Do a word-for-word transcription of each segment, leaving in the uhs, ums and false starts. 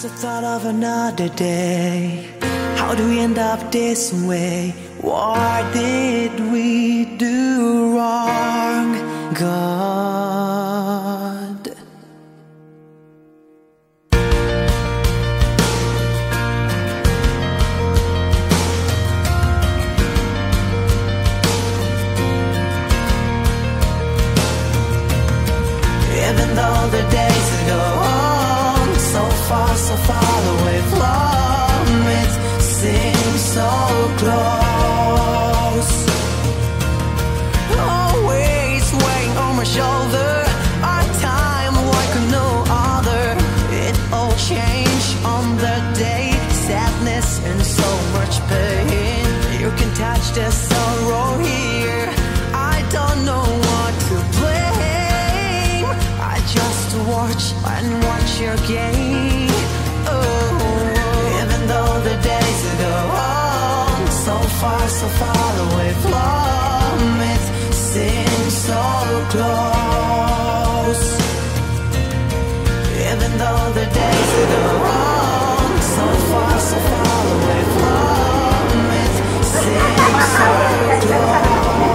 Just the thought of another day. How do we end up this way? What did we do wrong, God? Even though the days go on, so far, so far away from it, seems so close. Always weighing on my shoulder, our time like no other. It all changed on that day, sadness and so much pain. You can touch the sorrow here, I don't know what to blame. I just watch and watch your game. Oh, even though the days go on, so far, so far away from it, seems so close. Even though the days go on, so far, so far away from it, seems so close.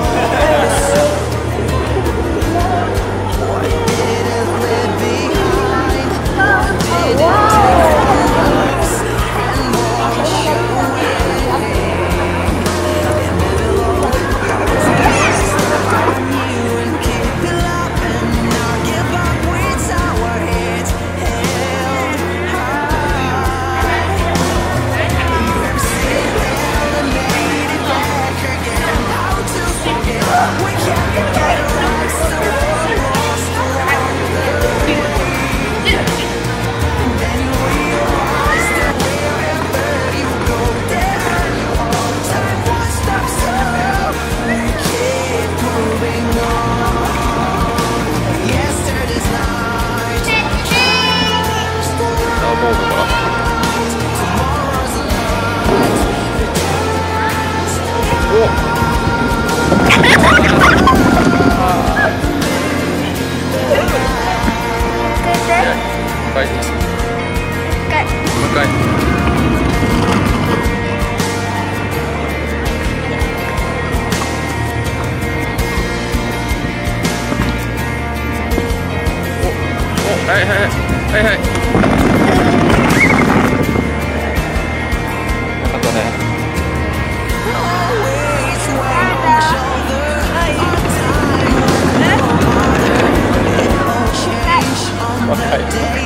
Hey, hey, hey, hey. よかったね。若い。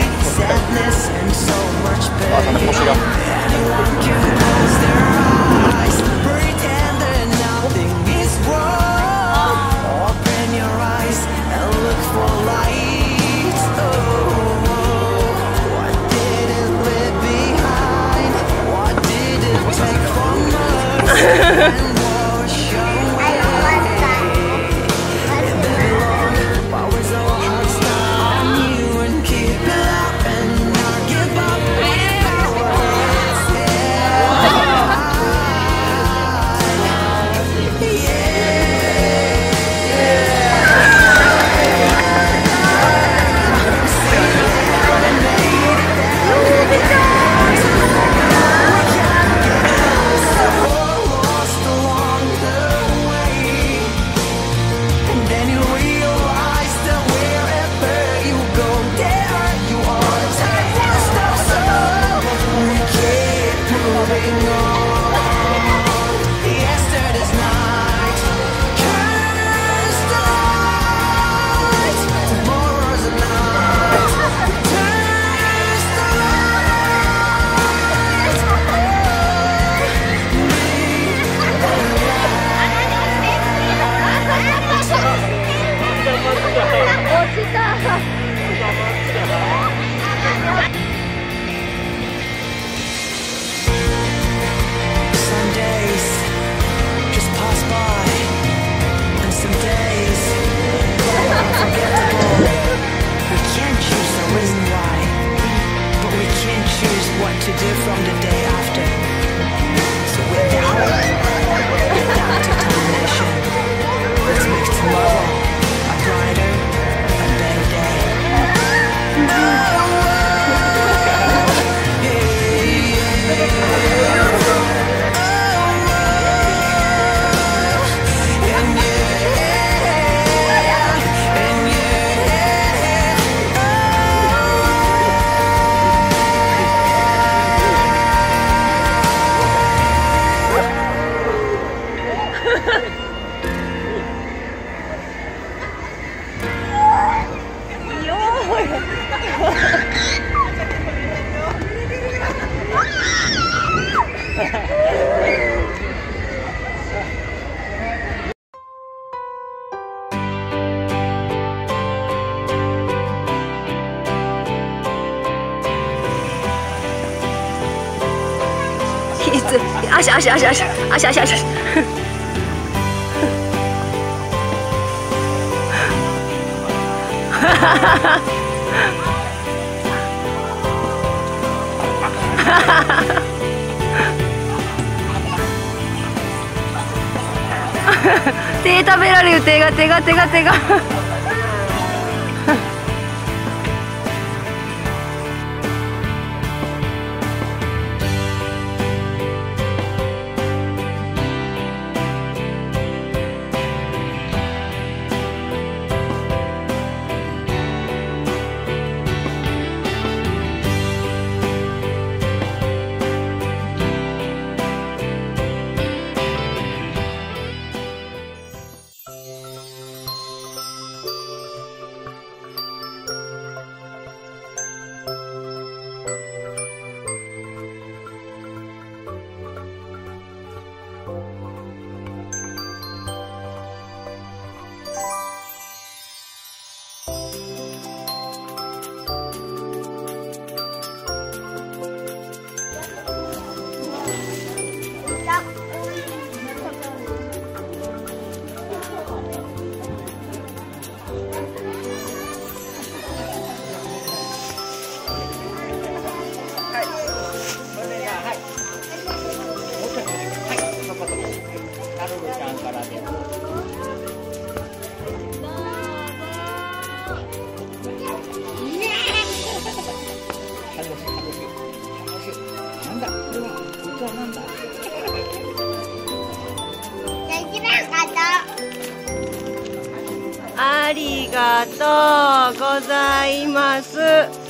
あ、なんか腰が。What to do from the day after. So without, without determination, let's make tomorrow a brighter and better day. Oh, 実。足足足足足足足。手食べられる、手が手が手が手が。ありがとうございます。